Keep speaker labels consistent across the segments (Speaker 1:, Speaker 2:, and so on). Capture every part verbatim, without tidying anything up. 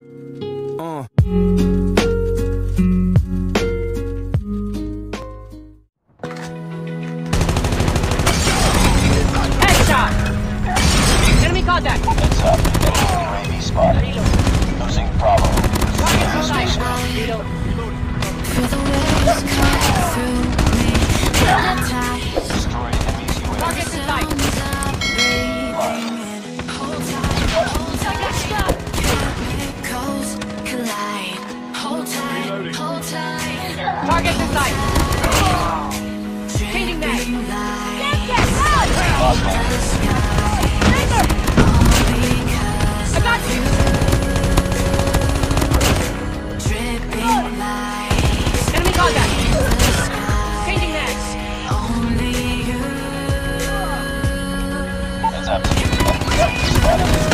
Speaker 1: Uh.
Speaker 2: Headshot! Enemy contact!
Speaker 3: Heads up. Enemy U A V spotted. Losing Bravo.
Speaker 2: Target inside! Reload.
Speaker 4: Feel the waves cut through me. Hypnotized.
Speaker 3: Destroyed enemy's U A V.
Speaker 2: Target inside!
Speaker 4: Sounds are breathing in. Hold tight, hold tight. Chemicals collide. Hold tight, hold tight.
Speaker 2: Target inside! Changing that!
Speaker 4: Dripping light.
Speaker 3: Lost man.
Speaker 4: The sky. All because
Speaker 2: I got you!
Speaker 4: dripping lights.
Speaker 2: Enemy contact!
Speaker 4: The sky.
Speaker 2: Changing that!
Speaker 4: Only you.
Speaker 3: Heads up. Enemy U A V spotted.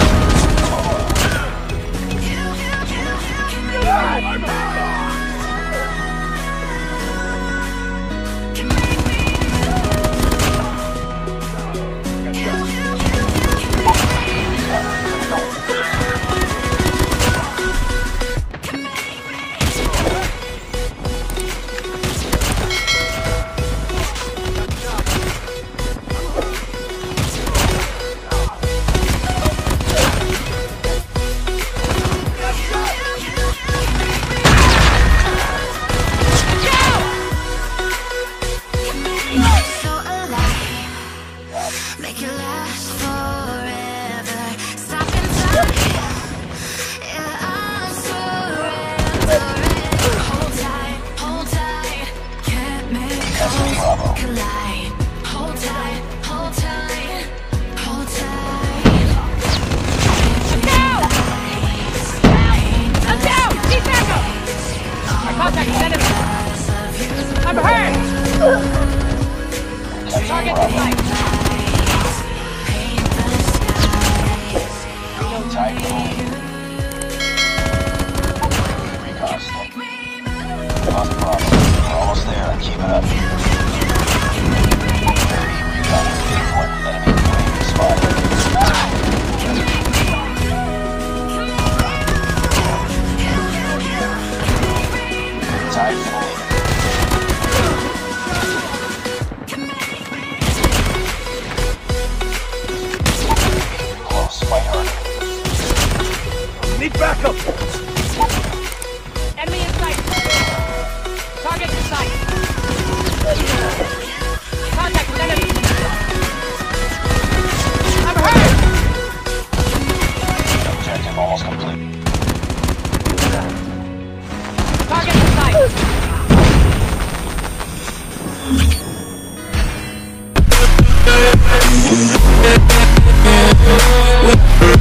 Speaker 4: So alive, make it last forever. Stop in time, yeah, I'm surrendering. Hold tight, hold tight, chemicals collide. Hold tight, hold tight, hold tight.
Speaker 2: I'm down! Need backup! My contact is enemy! I'm hurt! Target inside!
Speaker 4: Paint the skies.
Speaker 3: Tight. Recon stick. Lost Bravo. We're almost there. Keep it up. Recon point. Enemy U A V spotted. Tight. Close. Fight hard.
Speaker 1: Need backup!
Speaker 2: Enemy in sight! Target in sight! Contact with enemy! I'm hurt!
Speaker 3: Objective almost complete.
Speaker 2: Target in sight!